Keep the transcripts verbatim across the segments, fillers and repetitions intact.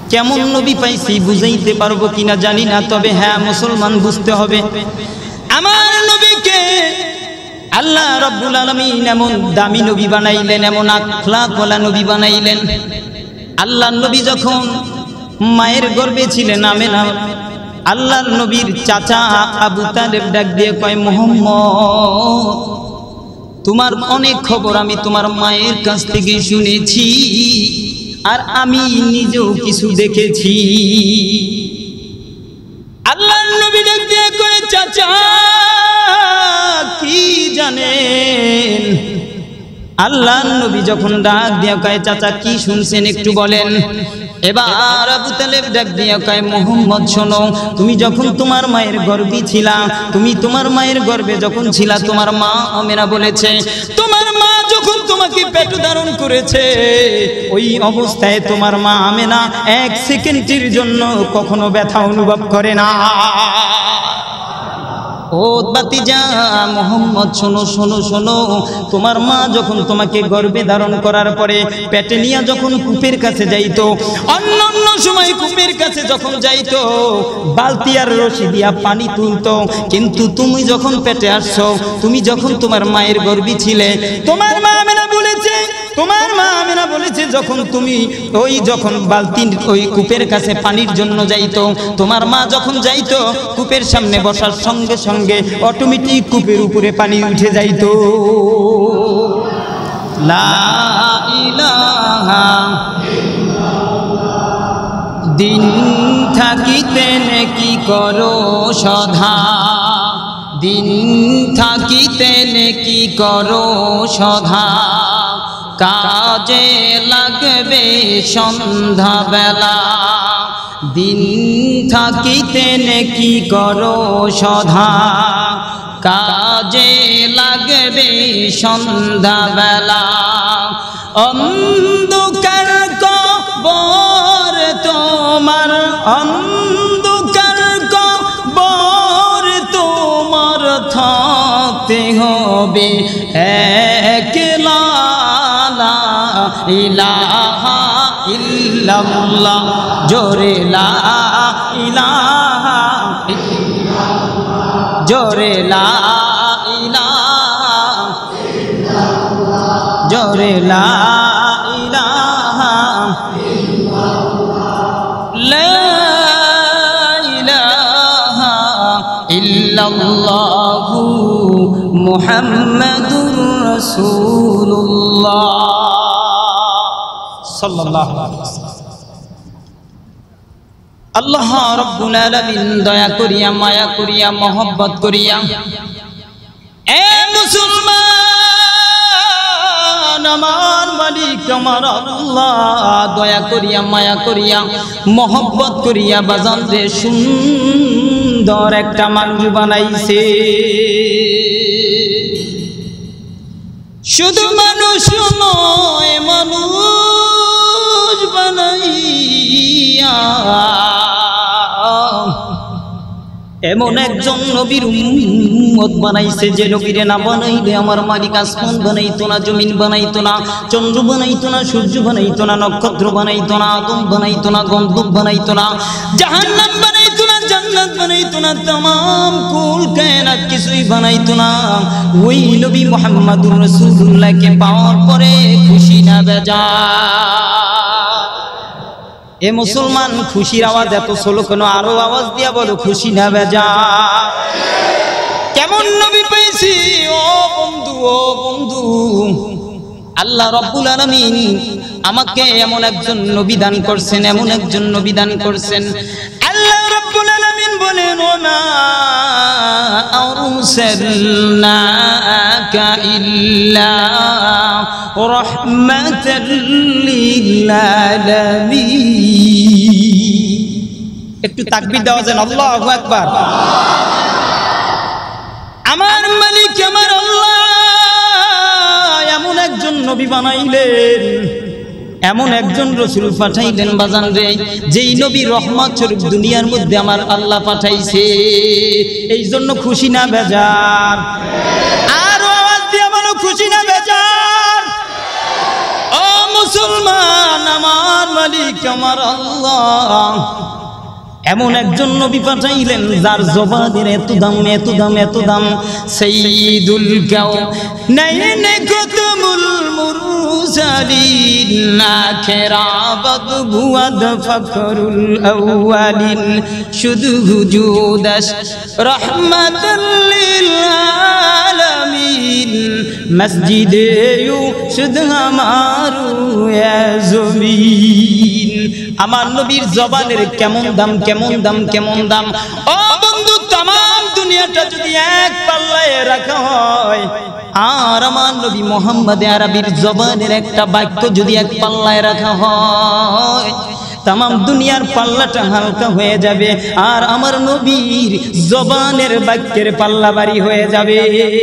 কেমন নবী পাইছি বুঝাইতে পারবো কিনা জানি না, তবে হ্যাঁ মুসলমান বুঝতে হবে আমার নবীকে আল্লাহ রাব্বুল আলামিন এমন দামি নবী বানাইলেন, এমন আখলাকওয়ালা নবী বানাইলেন। আল্লাহর নবী যখন মায়ের গর্ভে ছিলেন আমেনা, আল্লাহর নবীর চাচা আবু তালেব ডাক দিয়ে কয়, মুহাম্মদ তোমার অনেক খবর আমি তোমার মায়ের কাছ থেকে শুনেছি, আর আমি নিজেও কিছু দেখেছি। আল্লাহর নবী ডাক দিয়ে কয়, চাচা কি জানেন? আল্লাহর নবী যখন ডাক দিয়ে কয়, চাচা কি শুনছেন একটু বলেন। এবার আবু তালেব ডাক দিয়ে কয়, মুহাম্মদ শোনো, তুমি যখন তোমার মায়ের গর্ভে ছিলা, তুমি তোমার মায়ের গর্ভে যখন ছিলা, তোমার মা আমেনা বলেছে তোমার মা যখন তোমাকে পেট ধারণ করেছে, ওই অবস্থায় তোমার মা আমেনা এক সেকেন্ডের জন্য কখনো ব্যথা অনুভব করে না। ও বাতিজা মুহাম্মদ শোনো শোনো শোনো, তোমার মা যখন তোমাকে গর্ভে ধারণ করার পরে পেটে নিয়ে যখন কূপের কাছে যাইতো, অন্য অন্য সময় কূপের কাছে যখন যাইতো বালতি আর রশি দিয়া পানি তুলতো, কিন্তু তুমি যখন পেটে আসছো, তুমি যখন তোমার মায়ের গর্ভে ছিলে, তোমার মা আমেনা বলেছে তোমার মা আমেনা বলেছে যখন তুমি ওই যখন বালতি ওই কূপের কাছে পানির জন্য যাইতো, তোমার মা যখন যাইতো কূপের সামনে বসার সঙ্গে সঙ্গে অটোমেটিক কূপের উপরে পানি উঠে যাইতো। লা ইলাহা দিন থাকিতে নেকি করো সধা, দিন থাকিতে নেকি করো সধা, কাজে লাগবে সন্ধ্যা বেলা, দিন থাকিতে নেকি করো সধা, কাজে লাগবে সন্ধ্যা বেলা। অন্ধকার কবর তোমার, অন্ধকার কবর তোমার থাকতে হবে একলা, ইলাহা ইল্লাল্লাহ জোরে লা ইলাহা ইল্লাল্লাহ, জোরে লা ইলাহা ইল্লাল্লাহ, জোরে লা ইলাহা ইল্লাল্লাহ, লা ইলাহা ইল্লাল্লাহু মুহাম্মাদুর রাসূলুল্লাহ সাল্লাল্লাহু আলাইহি ওয়াসাল্লাম। আল্লাহ রাব্বুল আলামিন দয়া করিয়া মায়া করিয়া মহব্বত করিয়া এ মুসলমান আমার মালিক আমার আল্লাহ দয়া করিয়া মায়া করিয়া মহব্বত করিয়া বাজান রে সুন্দর একটা মানুষ বানাইছে। শুধু মানুষ নয়, মানুষ বানাইয়া এমন একজন নবীর উম্মত বানাইছে যে নবীরে না বানাইলে আমার মালিক আসমান বানাইতো না, জমিন বানাইতো না, চন্দ্র বানাইতো না, সূর্য বানাইতো না, নক্ষত্র বানাইতো না, আদম বানাইতো না, গন্ধব বানাইতো না, জাহান্নাম বানাইতো না, জান্নাত বানাইতো না, तमाम কুল কায়নাত কিছুই বানাইতো না। ওই নবী মুহাম্মদুর রাসূলুল্লাহকে পাওয়ার পরে খুশি না বেজার? এ মুসলমান খুশির আওয়াজ এত ছোলো কেন? আরো আওয়াজ দিয়া বলো খুশি না বেজার? কেমন নবী পেয়েছি ও বন্ধু, ও বন্ধু, আল্লাহ রাব্বুল আলামিন আমাকে এমন একজন নবী দান করছেন, এমন একজন নবী দান করছেন। আল্লাহ রাব্বুল আলামিন বলেন ওমা আরসালনাকা ইল্লা রাহমাতাল লিল আলামিন। একটু তাকবীর দেওয়া যায় আল্লাহু আকবার। আমার মালিক আমার আল্লাহ এমন একজন নবী বানাইলেন, এমন একজন রাসূল পাঠাইলেন বাজান রে, যেই নবী রহমত স্বরূপ দুনিয়ার মধ্যে আমার আল্লাহ পাঠাইছে। এই জন্য খুশি না বেজার? আরো আওয়াজ দিয়ে বলো খুশি না বেজার? ও মুসলমান, আমার মালিক আমার আল্লাহ এমন একজন নবী পাঠাইলেন যার জবানের এত দাম এত দাম এত দাম। সাইয়্যিদুল কাওনাইন কুতুবুল মুরসালিন আখিরাবাদ বুয়াদ ফখরুল আউয়ালিন শুধু হুজুদাস রাহমাতাল লিল আলামিন মসজিদে শুধু আমারু ইয়া জমিন। আমার নবীর জবানের কেমন দাম কেমন দাম কেমন দাম। ও বন্ধু, तमाम দুনিয়াটা যদি এক পাল্লায় রাখা হয় আর আমার নবী মুহাম্মদ আরবির জবানের একটা বাক্য যদি এক পাল্লায় রাখা হয় तमाम দুনিয়ার পাল্লাটা হালকা হয়ে যাবে আর আমার নবীর জবানের বাক্যের পাল্লা ভারী হয়ে যাবে।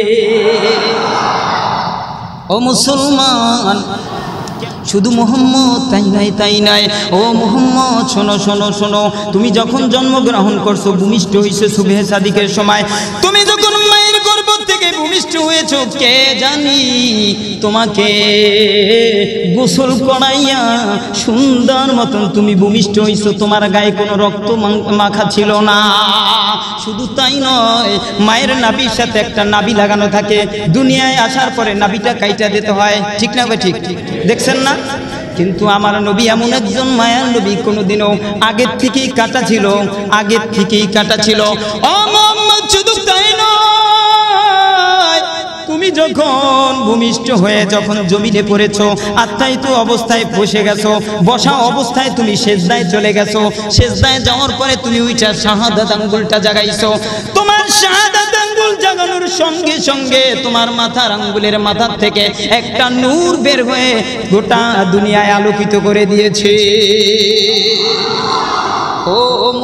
ও মুসলমান, শুধু মোহাম্মদ তাই নয় তাই নয় ও মোহাম্মদ শোনো শোনো শোনো, তুমি যখন জন্মগ্রহণ করছো ভূমিষ্ঠ হয়েছো সুবহে সাদিকের সময়, তুমি যখন মায়ের গর্ভ থেকে ভূমিষ্ঠ হয়েছো কে জানি তোমাকে গোসল করাইয়া সুন্দর মতন তুমি ভূমিষ্ঠ হয়েছো, তোমার গায়ে কোনো রক্ত মাখা ছিল না। শুধু তাই নয়, মায়ের নাভির সাথে একটা নাভি লাগানো থাকে, দুনিয়ায় আসার পরে নাভিটা কাইটা দিতে হয়, ঠিক না ভাই? ঠিক দেখছেন না? কিন্তু আমার নবী এমন একজন মায়ার নবী, কোনোদিনও আগের থেকেই কাটা ছিল, আগের থেকেই কাটা ছিল। ও মুহাম্মদ, শুধু তাই নয়, তুমি যখন ভূমিষ্ঠ হয়ে যখন জমিনে পড়েছো আত্মায়িত অবস্থায় বসে গেছো, বসা অবস্থায় তুমি সেজদায় চলে গেছো, সেজদায় যাওয়ার পরে তুমি ওইটা শাহাদাত আঙ্গুলটা জাগাইছো। তোমার শাহাদাত আঙ্গুল জাগানোর সঙ্গে সঙ্গে তোমার মাথার আঙ্গুলের মাথার থেকে একটা নূর বের হয়ে গোটা দুনিয়ায় আলোকিত করে দিয়েছে। ও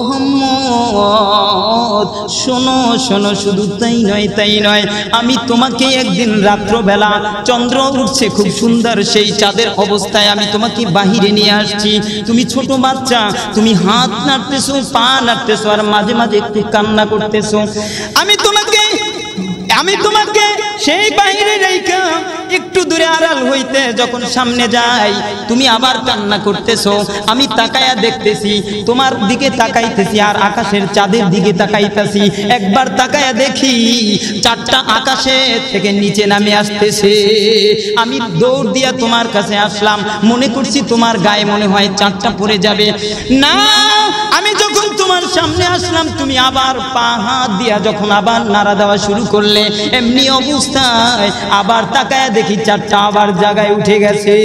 মুহাম্মদ শোনো শোনো, শুধু তাই নয় তাই নয়, আমি তোমাকে একদিন রাত্রবেলা চন্দ্র উঠছে খুব সুন্দর, সেই চাঁদের অবস্থায় আমি তোমাকে বাহিরে নিয়ে আসছি। তুমি ছোট বাচ্চা, তুমি হাত নাড়তেছো পা নাড়তেছো আর মাঝে মাঝে একটু কান্না করতেছো। আমি তোমাকে আমি তোমাকে সেই বাহিরে রেখা একটু দূরে আড়াল হইতে যখন সামনে যাই তুমি আবার কান্না করতেছো। আমি তাকায়া দেখতেছি, তোমার দিকে তাকাইতেছি আর আকাশের চাঁদের দিকে তাকাইতেছি। একবার তাকায়া দেখি চারটা আকাশে থেকে নিচে নামে আসতেছে। আমি দৌড় দিয়া তোমার কাছে আসলাম, মনে করছি তোমার গায়ে মনে হয় চারটা পড়ে যাবে। না, আমি যখন তোমার সামনে আসলাম তুমি আবার পা হাত দিয়া যখন আবার নাড়া দেওয়া শুরু করলে, এমনি অবস্থায় আবার তাকায়া দেখি চারটা আবার জায়গায় উঠে গেছে।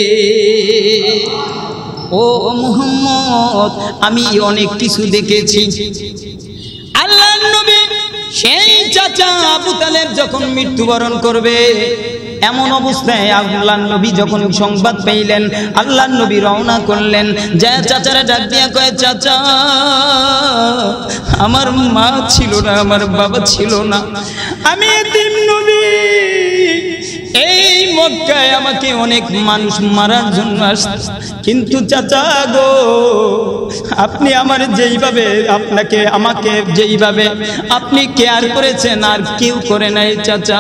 ও মুহাম্মদ, আমি অনেক কিছু দেখেছি। আল্লাহর নবী সেই চাচা আবু তালেব যখন মৃত্যুবরণ করবে এমন অবস্থায় আল্লাহর নবী যখন সংবাদ পেলেন, আল্লাহর নবী রওনা করলেন, যায় চাচারা ডাক দিয়া কয়, চাচা আমার মা ছিল না, আমার বাবা ছিল না, আমি এতিম নবী। এই মক্কায় আমাকে অনেক মানুষ মারার জন্য আসছে, কিন্তু চাচা গো আপনি আমার যেইভাবে আপনাকে আমাকে যেইভাবে আপনি কেয়ার করেছেন আর কেউ করে নাই চাচা।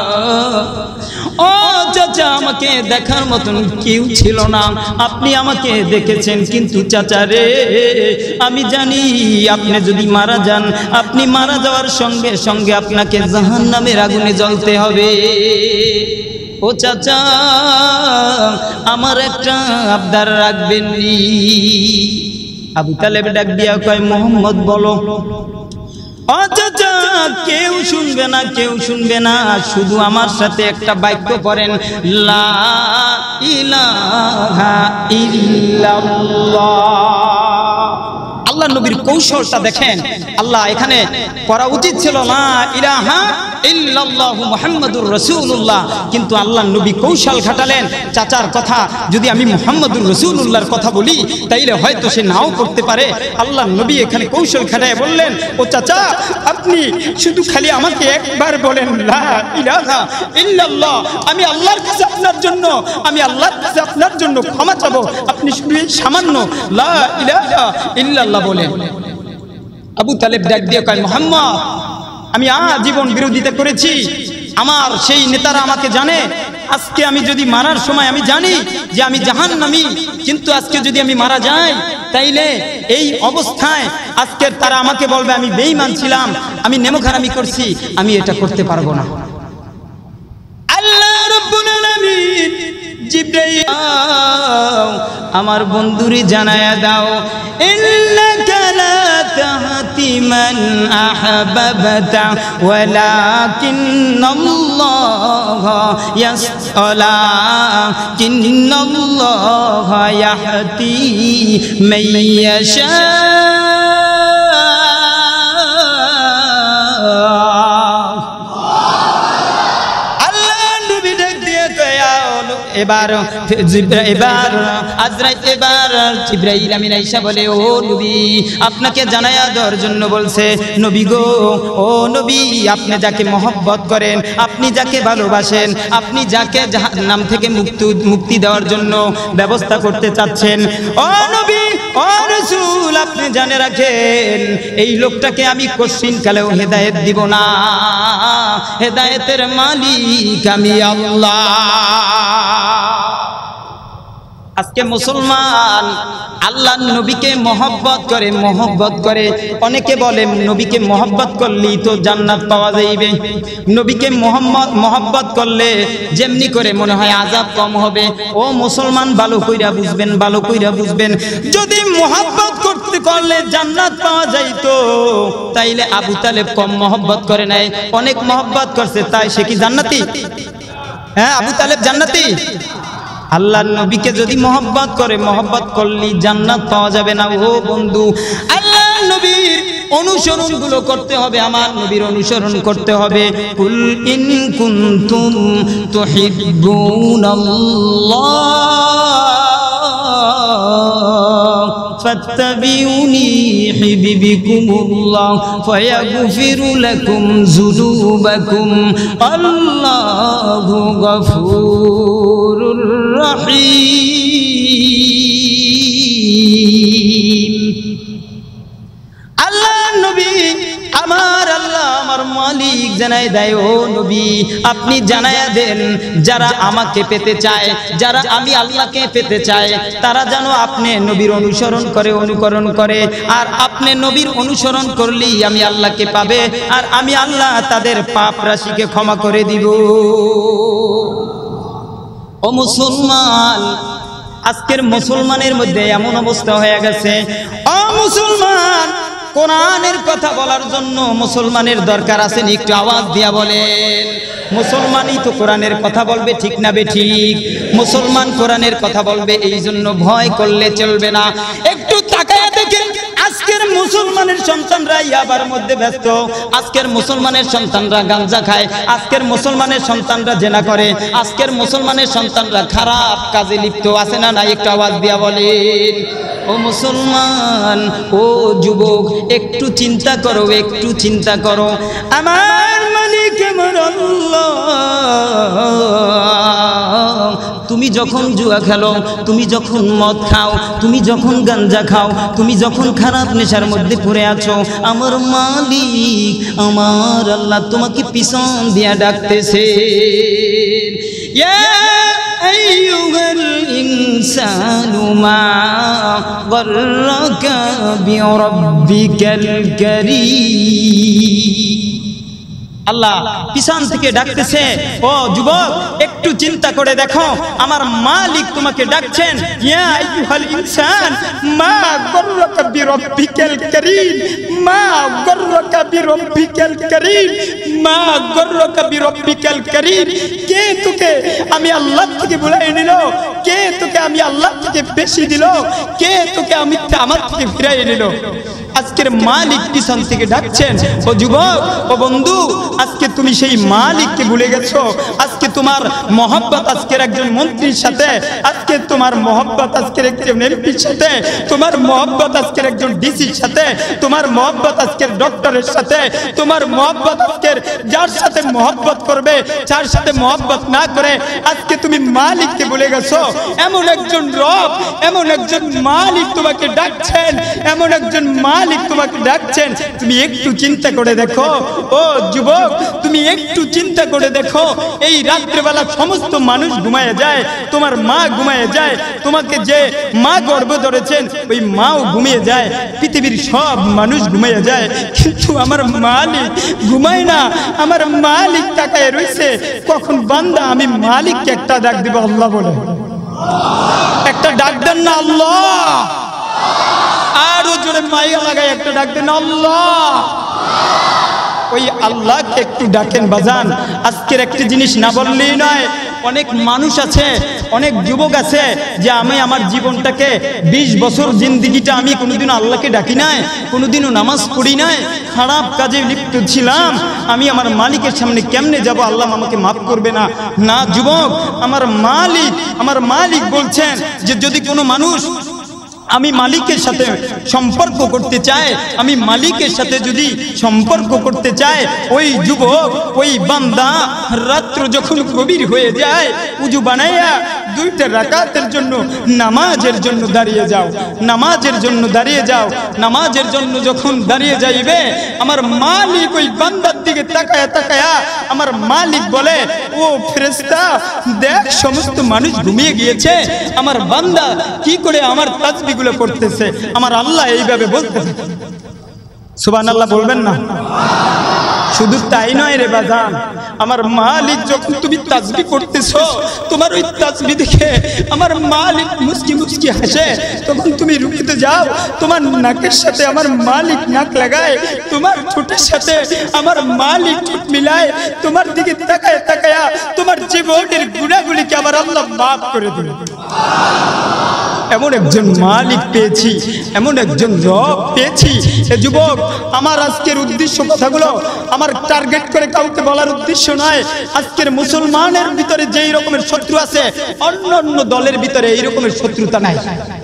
ও চাচা, আমাকে দেখার মতন কেউ ছিল না, আপনি আমাকে দেখেছেন, কিন্তু চাচা রে আমি জানি আপনি যদি মারা যান, আপনি মারা যাওয়ার সঙ্গে সঙ্গে আপনাকে জাহান্নামের আগুনে জ্বলতে হবে। ও চাচা, আমার একটা আবদার রাখবেন নি? আবু তালেব ডাক দিয়া কয়, মুহাম্মদ বলো। ও চাচা, কেউ শুনবে না, কেউ শুনবে না, শুধু আমার সাথে একটা বাক্য পড়েন, লা ইলাহা ইল্লাল্লাহ। আল্লাহ নবীর কৌশলটা দেখেন। আল্লাহ এখানে পড়া উচিত ছিল লা ইলাহা ইল্লাল্লাহু মুহাম্মাদুর রাসূলুল্লাহ, কিন্তু আল্লাহ নবী কৌশল খাটালেন। চাচার কথা যদি আমি মুহাম্মাদুর রাসূলুল্লাহর কথা বলি তাইলে হয়তো সে নাও করতে পারে। আল্লাহ নবী এখানে কৌশল খাটায় বললেন, ও চাচা আপনি শুধু খালি আমাকে একবার বলেন লা ইলাহা ইল্লাল্লাহ, আমি আল্লাহর কাছে আপনার জন্য আমি আল্লাহর কাছে আপনার জন্য ক্ষমা চাবো, আপনি শুধু সামান্য লা ইলাহা ইল্লাল্লাহ বলেন। আবু তালেব ডাক দিয়ে কয়, মুহাম্মদ আমি আজীবন বিরোধিতা করেছি, আমার সেই নেতারা আমাকে জানে, আজকে আমি যদি মারার সময় আমি জানি যে আমি জাহান্নামী, কিন্তু আজকে যদি আমি মারা যাই তাইলে এই অবস্থায় আজকে তারা আমাকে বলবে আমি বেঈমান ছিলাম, আমি নেমখারামি করছি, আমি এটা করতে পারবো না। আল্লাহ রাব্বুল আলামিন জিবরাইল আমার বন্ধুরে জানায়া দাও, ইন্নাকা লা তাহতি মান আহবাবতা ওয়ালাকিন্নাল্লাহা ইয়াসআলাকিন্নাল্লাহা ইয়াহতি মান ইয়াশা। এবার এবার আজরাইল এবার জিবরাইল আমিন আয়েশা বলে, ও নবী আপনাকে জানায়া দেওয়ার জন্য বলছে, নবী গো, ও নবী আপনি যাকে মহব্বত করেন, আপনি যাকে ভালোবাসেন, আপনি যাকে জাহান্নাম থেকে মুক্তি মুক্তি দেওয়ার জন্য ব্যবস্থা করতে চাচ্ছেন, ও নবী ও রাসূল আপনি জানে রাখেন এই লোকটাকে আমি কোশ্চিন কালেও হেদায়েত দিব না, হেদায়েতের মালিক আমি আল্লাহ। আজকে মুসলমান আল্লাহর নবীকে মহব্বত করে মহব্বত করে অনেকে বলে নবীকে মহব্বত করলেই তো জান্নাত পাওয়া যাইবে, নবীকে মোহাম্মদ মহব্বত করলে যেমনি করে মনে হয় আযাব কম হবে। ও মুসলমান ভালো কইরা বুঝবেন, ভালো কইরা বুঝবেন, যদি মহব্বত করতে করলে জান্নাত পাওয়া যাইতো তাইলে আবু তালেব কম মহব্বত করে নাই, অনেক মহব্বত করছে, তাই সে কি জান্নাতি? হ্যাঁ, আবু তালেব জান্নাতি? আল্লাহর নবীকে যদি মহব্বত করে মহব্বত করলি জান্নাত পাওয়া যাবে না। ও বন্ধু, আল্লাহর নবীর অনুসরণ গুলো করতে হবে, আমার নবীর অনুসরণ করতে হবে। কুল ইন কুনতুম তুহিব্বুনাল্লাহ ফাত্তাবিউনি ইউহিব্বুকুমুল্লাহ ফায়াগফিরু লাকুম যুনুবাকুম আল্লাহু গফুরুর রহিম। আল্লাহ নবী আমার আল্লাহ আমার মালিক জানায় দেয়, ও নবী আপনি জানায়া দেন যারা আমাকে পেতে চায়, যারা আমি আল্লাহকে পেতে চায় তারা যেন আপনি নবীর অনুসরণ করে অনুকরণ করে, আর আপনি নবীর অনুসরণ করলেই আমি আল্লাহকে পাবে, আর আমি আল্লাহ তাদের পাপ রাশিকে ক্ষমা করে দিব। ও মুসলমান, আজকের মুসলমানের মধ্যে এমন অবস্থা হয়ে গেছে, ও মুসলমান কোরআনের কথা বলার জন্য মুসলমানের দরকার আছে, একটু আওয়াজ দিয়া বলেন। মুসলমানই তো কোরআনের কথা বলবে, ঠিক না বেঠিক? মুসলমান কোরআনের কথা বলবে, এই জন্য ভয় করলে চলবে না। একটু তাকায়া দেখেন আজকের মুসলমানের সন্তানরা ইয়াবার মধ্যে ব্যস্ত, আজকের মুসলমানের সন্তানরা গাঞ্জা খায়, আজকের মুসলমানের সন্তানরা জেনা করে, আজকের মুসলমানের সন্তানরা খারাপ কাজে লিপ্ত আছে না নাই? একটু আওয়াজ দিয়া বলেন। ও মুসলমান, ও যুবক একটু চিন্তা করো, একটু চিন্তা করো, আমার মালিক আমার আল্লাহ তুমি যখন জুয়া খেলো, তুমি যখন মদ খাও, তুমি যখন গাঞ্জা খাও, তুমি যখন খারাপ নেশার মধ্যে পড়ে আছো, আমার মালিক আমার আল্লাহ তোমাকে পিছন দিয়া ডাকতেছে, ইয়া আইয়ুহাল ইনসানু মা গররাকা বিরাব্বিকাল কারীম। আল্লাহ পিছন থেকে ডাকতেছে, ও যুবক একটু চিন্তা করে দেখো আমার মালিক তোমাকে ডাকছেন, ইয়া আইয়ুহাল ইনসান মা গররাকা বিরাব্বিকাল কারীম, মা গররাকা বিরাব্বিকাল কারীম, মা গররাকা বিরাব্বিকাল কারীম। কে তোকে আমি আল্লাহ থেকে বুলাই নিল? কে তোকে আমি আল্লাহ থেকে বেশি দিল? কে তোকে আমি আমার থেকে ফিরাই নিল? আজকের মালিক পিছন থেকে ডাকছেন, ও যুবক ও বন্ধু আজকে তুমি সেই মালিককে ভুলে গেছো। আজকে তোমার মহব্বত আজকের একজন মন্ত্রীর সাথে, আজকে তোমার মহব্বত আজকের একজন এমপির সাথে, তোমার মহব্বত আজকের একজন ডিসির সাথে, তোমার মহব্বত আজকের ডক্টরের সাথে, তোমার মহব্বত আজকের যার সাথে মহব্বত করবে, যার সাথে মহব্বত না করে আজকে তুমি মালিককে ভুলে গেছো। এমন একজন রব, এমন একজন মালিক তোমাকে ডাকছেন, এমন একজন মালিক মালিক তোমাকে ডাকছেন। তুমি একটু চিন্তা করে দেখো ও যুবক, তুমি একটু চিন্তা করে দেখো, এই রাত্রেবেলা সমস্ত মানুষ ঘুমায় যায়, তোমার মা ঘুমায় যায়, তোমাকে যে মা গর্ভ ধরেছেন ওই মাও ঘুমিয়ে যায়, পৃথিবীর সব মানুষ ঘুমিয়ে যায়, কিন্তু আমার মালিক ঘুমায় না। আমার মালিক তাকায় রয়েছে, কখন বান্দা আমি মালিককে একটা ডাক দিব আল্লাহ বলে, একটা ডাক দেন না আল্লাহ, আরো জোরে মাইয়া লাগায় একটা ডাক দেন আল্লাহ। ওই আল্লাহকে একটু ডাকেন বাজান। আজকের একটি জিনিস না বললেই নয়, অনেক মানুষ আছে, অনেক যুবক আছে যে আমি আমার জীবনটাকে বিশ বছর জিন্দিগিটা আমি কোনোদিনও আল্লাহকে ডাকি নাই, কোনোদিনও নামাজ পড়ি নাই, খারাপ কাজে লিপ্ত ছিলাম, আমি আমার মালিকের সামনে কেমনে যাব, আল্লাহ আমাকে মাফ করবে না। না যুবক, আমার মালিক আমার মালিক বলছেন যে যদি কোনো মানুষ আমি মালিকের সাথে সম্পর্ক করতে চায়, আমি মালিকের সাথে যদি সম্পর্ক করতে চায়, ওই যুবক ওই বান্দা রাত্র যখন গভীর হয়ে যায় উজু বানাইয়া দুইটা রাকাতের জন্য নামাজের জন্য দাঁড়িয়ে যাও, নামাজের জন্য দাঁড়িয়ে যাও। নামাজের জন্য যখন দাঁড়িয়ে যাইবে আমার মালিক ওই বান্দার দিকে তাকায়া তাকায়া আমার মালিক বলে, ও ফেরেশতা দেখ সমস্ত মানুষ ঘুমিয়ে গিয়েছে, আমার বান্দা কি করে আমার তাসবিহগুলো করতেছে। আমার আল্লাহ এইভাবে বলতেছে, সুবহানাল্লাহ বলবেন না? শুধু তাই নয় রে বাজান, আমার মালিক যখন তুমি তাসবিহ করতেছো, তোমার ওই তাসবিহ দেখে আমার মালিক মুস্কি মুস্কি হাসে, তখন তুমি রুকুতে যাও, তোমার নাকের সাথে আমার মালিক নাক লাগায়, তোমার ঠোঁটের সাথে আমার মালিক ঠোঁট মিলায়, তোমার দিকে তাকায় তাকায়া তোমার জীবনের গুনাহগুলিকে আমার আল্লাহ মাফ করে দেবে। এমন একজন মালিক পেয়েছি, এমন একজন রব পেয়েছি। এ যুবক, আমার আজকের উদ্দেশ্য কথাগুলো আমার টার্গেট করে কাউকে বলার উদ্দেশ্য নয়। আজকের মুসলমানের ভিতরে যেই রকমের শত্রু আছে, অন্য অন্য দলের ভিতরে এই রকমের শত্রুতা নাই।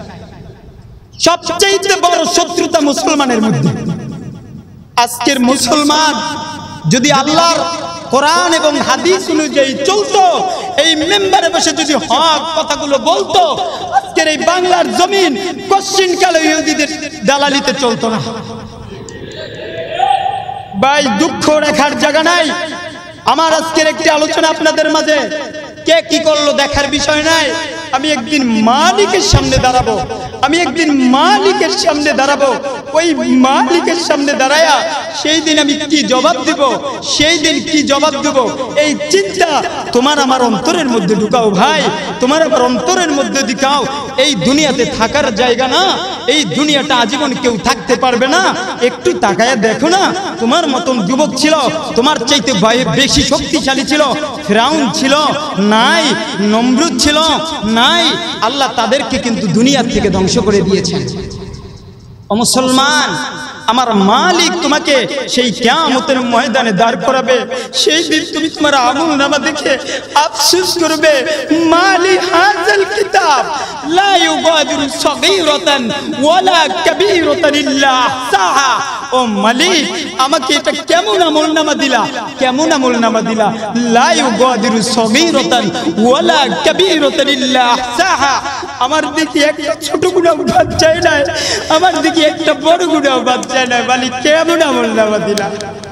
সবচেয়ে বড় শত্রুতা মুসলমানের মধ্যে। আজকের মুসলমান যদি আল্লাহর কোরআন এবং হাদিস অনুযায়ী চলতো, এই মেম্বারে বসে যদি হক কথাগুলো বলতো, আজকের এই বাংলার জমিন কোশ্চিন কালে ইহুদিদের দালালিতে চলতো না। ভাই, দুঃখ রাখার জায়গা নাই। আমার আজকের একটি আলোচনা আপনাদের মাঝে, কে কি করলো দেখার বিষয় নাই। আমি একদিন মালিকের সামনে দাঁড়াবো, আমি একদিন মালিকের সামনে দাঁড়াবো। ওই মালিকের সামনে দাঁড়ায়া সেই দিন আমি কি জবাব দিব, সেই দিন কি জবাব দেব, এই চিন্তা তোমার আমার অন্তরের মধ্যে ঢুকাও ভাই, তোমার আমার অন্তরের মধ্যে ঢুকাও। এই দুনিয়াতে থাকার জায়গা না, এই দুনিয়াটা আজীবন কেউ থাকতে পারবে না। একটু তাকায়া দেখো না, তোমার মতন যুবক ছিল, তোমার চাইতে বেশি শক্তিশালী ছিল, ফিরাউন ছিল নাই, নমরুদ ছিল নাই, আল্লাহ তাদেরকে কিন্তু দুনিয়া থেকে ধ্বংস করে দিয়েছেন। ও মুসলমান, আমার মালিক তোমাকে সেই কিয়ামতের ময়দানে দাঁড় করাবে। সেই দিন তুমি তোমার আমলনামা দেখে আফসোস করবে, মালি হাযাল কিতাব লা ইউগাদিরু সগীরাতান ওয়ালা কাবীরাতান ইল্লা আহসাহা। ও মালিক, আমাকে এটা কেমন আমলনামা দিলা, কেমন আমলনামা দিলা। লা ইউগাদিরু সগীরাতান ওয়ালা কাবীরাতান ইল্লা আহসাহা। আমার দিকে একটা ছোট গুনাহ বাদ যায় না, আমার দিকে একটা বড় গুনাহ বাদ যায় না। মালিক কেমন আমলনামা দিলা।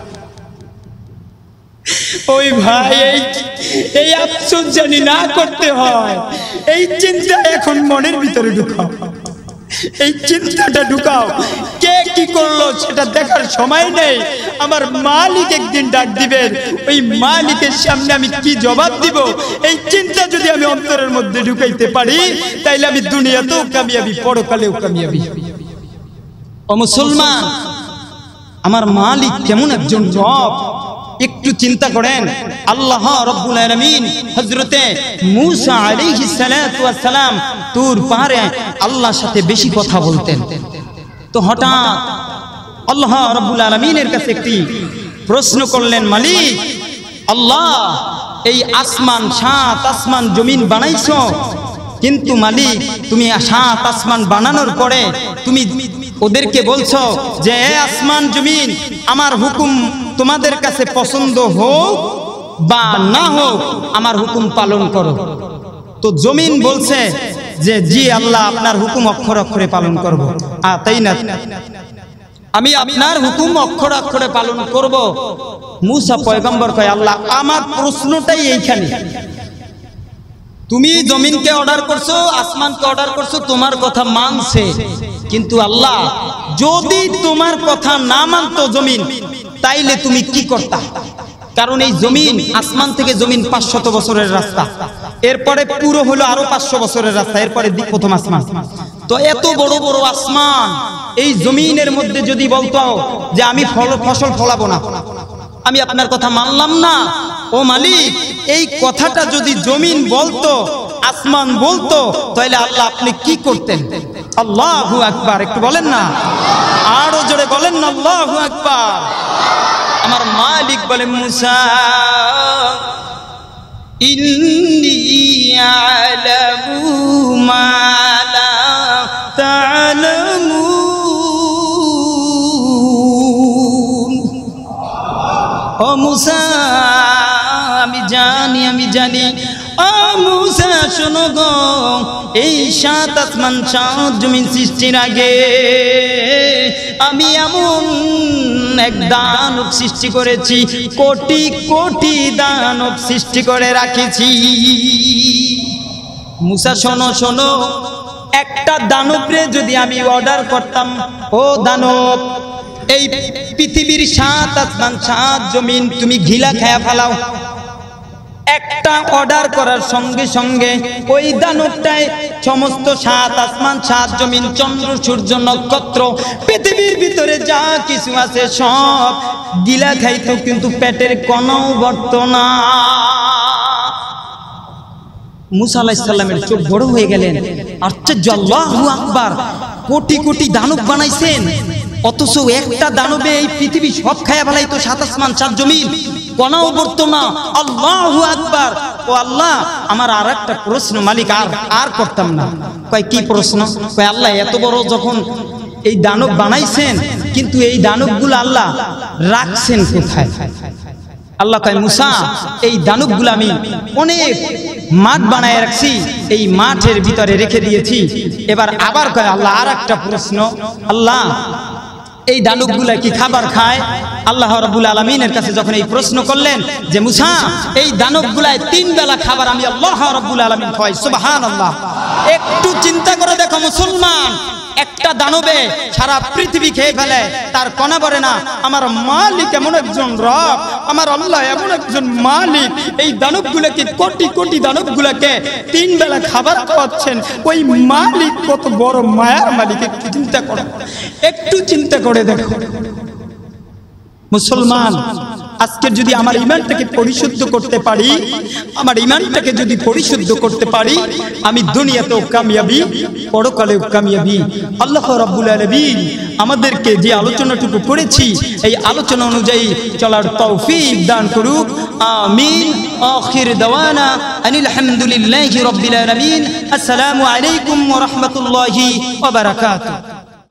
ওই ভাই, এই এই আফসোস জানি না করতে হয়, এই চিন্তা এখন মনের ভিতরে ঢুকাও, এই চিন্তাটা ঢুকাও। কে কি করলো সেটা দেখার সময় নেই। আমার মালিক একদিন ডাক দিবেন, ওই মালিকের সামনে আমি কি জবাব দিব, এই চিন্তা যদি আমি অন্তরের মধ্যে ঢুকাইতে পারি, তাইলে আমি দুনিয়াতেও কামিয়াবি, পরকালেও কামিয়াবি। ও মুসলমান, আমার মালিক কেমন একজন রব, একটু চিন্তা করেন। আল্লাহ রাব্বুল আলামিন হযরতে মূসা আলাইহিস সালাতু ওয়াস সালাম তুর পাহাড়ে আল্লাহর সাথে বেশি কথা বলতেন। তো হঠাৎ আল্লাহ রাব্বুল আলামিনের কাছে একটি প্রশ্ন করলেন, মালিক আল্লাহ, এই আসমান, সাত আসমান জমিন বানাইছো, কিন্তু মালিক তুমি সাত আসমান বানানোর পরে তুমি ওদেরকে বলছো যে এ আসমান জমিন, আমার হুকুম তোমাদের কাছে পছন্দ হোক বা না হোক, আমার হুকুম পালন করো। তো জমিন বলছে যে জি আল্লাহ, আপনার হুকুম অক্ষর অক্ষরে পালন করব। আ তাই না, আমি আপনার হুকুম অক্ষরে অক্ষরে পালন করব। মুসা পয়গম্বর কয় আল্লাহ আমার প্রশ্নটাই এইখানে, তুমি জমিনকে অর্ডার করছো, আসমানকে অর্ডার করছো, তোমার কথা মানছে, কিন্তু আল্লাহ যদি তোমার কথা না মানতো জমিন, তাইলে তুমি কি করতা? কারণ এই জমিন, আসমান থেকে জমিন পাঁচশত বছরের রাস্তা, এরপরে পুরো হলো আরো পাঁচশো বছরের রাস্তা, এরপরে দিক প্রথম আসমান। তো এত বড় বড় আসমান, এই জমিনের মধ্যে যদি বলতো যে আমি ফল ফসল ফলাবো না, আমি আপনার কথা মানলাম না, ও মালিক, এই কথাটা যদি জমিন বলতো, আসমান বলতো, তাহলে আল্লাহ আপনি কি করতেন? আল্লাহু আকবার, একটু বলেন না, আরো জোরে বলেন না, আল্লাহু আকবার। আমার মালিক বলে মুসা ইন্নী আ'লামু মা লা তা'লামুন। ও মুসা আমি জানি, আমি জানি। ও মুসা শোনো গো, এই সাত আসমান সাত জমিন সৃষ্টির আগে আমি এমন এক দানব সৃষ্টি করেছি, কোটি কোটি দানব সৃষ্টি করে রাখেছি। মুসা শোনো শোনো, একটা দানবরে যদি আমি অর্ডার করতাম, ও দানব এই পৃথিবীর সাত আসমান সাত জমিন তুমি ঘিলা খায়া ফেলাও, একটা অর্ডার করার সঙ্গে সঙ্গে ওই দানবটায় সমস্ত সাত আসমান সাত জমিন চন্দ্র সূর্য নক্ষত্র পৃথিবীর ভিতরে যা কিছু আছে সব গিলা খাইতো, কিন্তু পেটের কোনও বর্ত না। মুসা আলাইহিস সালামের চোখ বড় হয়ে গেলেন, আশ্চর্য, আল্লাহু আকবার, কোটি কোটি দানব বানাইছেন, অথচ একটা দানবে এই পৃথিবী সব খায়া ফেলাইতো, সাত আসমান সাত জমিন কোনও বর্ত না। আল্লাহু আকবার। ও আল্লাহ, আমার আর একটা প্রশ্ন মালিক, আর আর করতাম না। কয় কি প্রশ্ন? কয় আল্লাহ এত বড় যখন এই দানব বানাইছেন, কিন্তু এই দানবগুলো আল্লাহ রাখছেন কোথায়? আল্লাহ কয় মুসা এই দানবগুলো আমি অনেক মাঠ বানায় রাখছি, এই মাঠের ভিতরে রেখে দিয়েছি। এবার আবার কয় আল্লাহ আর একটা প্রশ্ন, আল্লাহ এই দানবগুলা কি খাবার খায়? আল্লাহ রাব্বুল আলামিনের কাছে যখন এই প্রশ্ন করলেন যে মুসা এই দানবগুলায় তিন বেলা খাবার আমি আল্লাহ রাব্বুল আলামিন খাওয়াই, সুবহানাল্লাহ। একটু চিন্তা করে দেখো মুসলমান, একটা দানবে সারা পৃথিবী খেয়ে ফেলে, তার কণা বলে না আমার মালিক এমন একজন রব, আমার আল্লাহ এমন একজন মালিক, এই দানবগুলোকে কোটি কোটি দানবগুলোকে তিন বেলা খাবার খাওয়াচ্ছেন, ওই মালিক কত বড় মায়ার মালিক, একটু চিন্তা করো, একটু চিন্তা করে দেখো মুসলমান। আজকে যদি আমার ঈমানটাকে পরিশুদ্ধ করতে পারি, আমার ঈমানটাকে যদি পরিশুদ্ধ করতে পারি, আমি দুনিয়াতেও কামিয়াবি, পরকালেও কামিয়াবি। আল্লাহ রাব্বুল আলামিন আমাদেরকে যে আলোচনাটুকু করেছি, এই আলোচনা অনুযায়ী চলার তৌফিক দান করুক, আমিন। আখির দাওয়ানা আনিল হামদুলিল্লাহি রাব্বিল আলামিন। আসসালামু আলাইকুম ওয়া রাহমাতুল্লাহি ওয়া বারাকাতুহু।